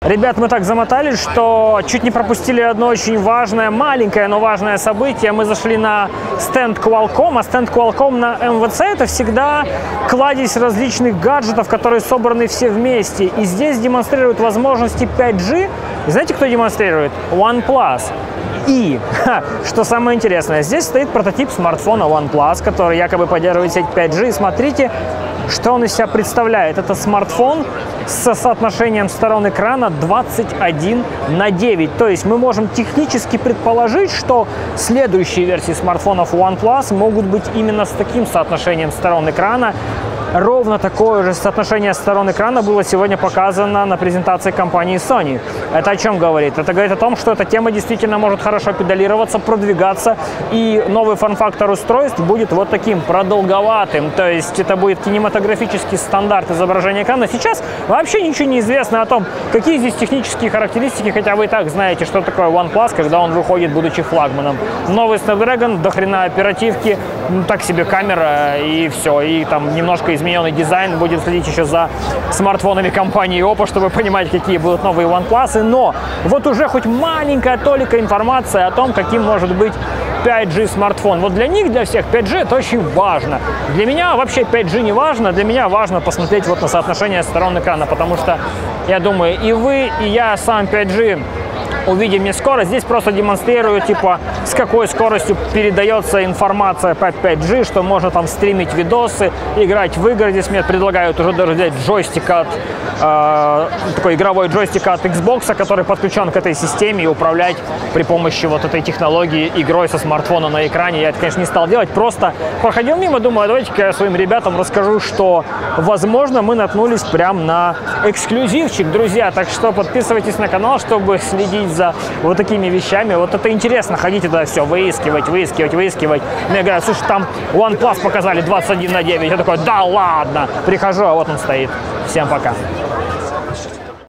Ребят, мы так замотались, что чуть не пропустили одно очень важное, маленькое, но важное событие. Мы зашли на стенд Qualcomm, а стенд Qualcomm на МВЦ – это всегда кладезь различных гаджетов, которые собраны все вместе. И здесь демонстрируют возможности 5G. И знаете, кто демонстрирует? OnePlus. И, что самое интересное, здесь стоит прототип смартфона OnePlus, который якобы поддерживает сеть 5G. И смотрите, что он из себя представляет. Это смартфон со соотношением сторон экрана 21:9. То есть мы можем технически предположить, что следующие версии смартфонов OnePlus могут быть именно с таким соотношением сторон экрана. Ровно такое же соотношение сторон экрана было сегодня показано на презентации компании Sony. Это о чем говорит? Это говорит о том, что эта тема действительно может хорошо педалироваться, продвигаться, и новый форм-фактор устройств будет вот таким продолговатым. То есть это будет кинематографический стандарт изображения экрана. Сейчас вообще ничего не известно о том, какие здесь технические характеристики, хотя вы и так знаете, что такое OnePlus, когда он выходит, будучи флагманом. Новый Snapdragon, до хрена оперативки, так себе камера и все, и там немножко измененный дизайн. Будем следить еще за смартфонами компании Oppo, чтобы понимать, какие будут новые OnePlus. Но вот уже хоть маленькая толика информация о том, каким может быть 5G смартфон. Вот для них, для всех 5G это очень важно. Для меня вообще 5G не важно. Для меня важно посмотреть вот на соотношение сторон экрана, потому что я думаю, и вы, и я сам 5G увидим не скоро. Здесь просто демонстрирую, типа, с какой скоростью передается информация по 5G, что можно там стримить видосы, играть в игры. Здесь мне предлагают уже даже взять джойстик от, такой игровой джойстик от Xbox, который подключен к этой системе, и управлять при помощи вот этой технологии игрой со смартфона на экране. Я это, конечно, не стал делать, просто проходил мимо, думаю, давайте-ка я своим ребятам расскажу, что, возможно, мы наткнулись прям на эксклюзивчик, друзья. Так что подписывайтесь на канал, чтобы следить за вот такими вещами. Вот это интересно, ходить туда все выискивать. Мне говорят, слушай, там OnePlus показали 21:9. Я такой, да ладно. Прихожу, а вот он стоит. Всем пока.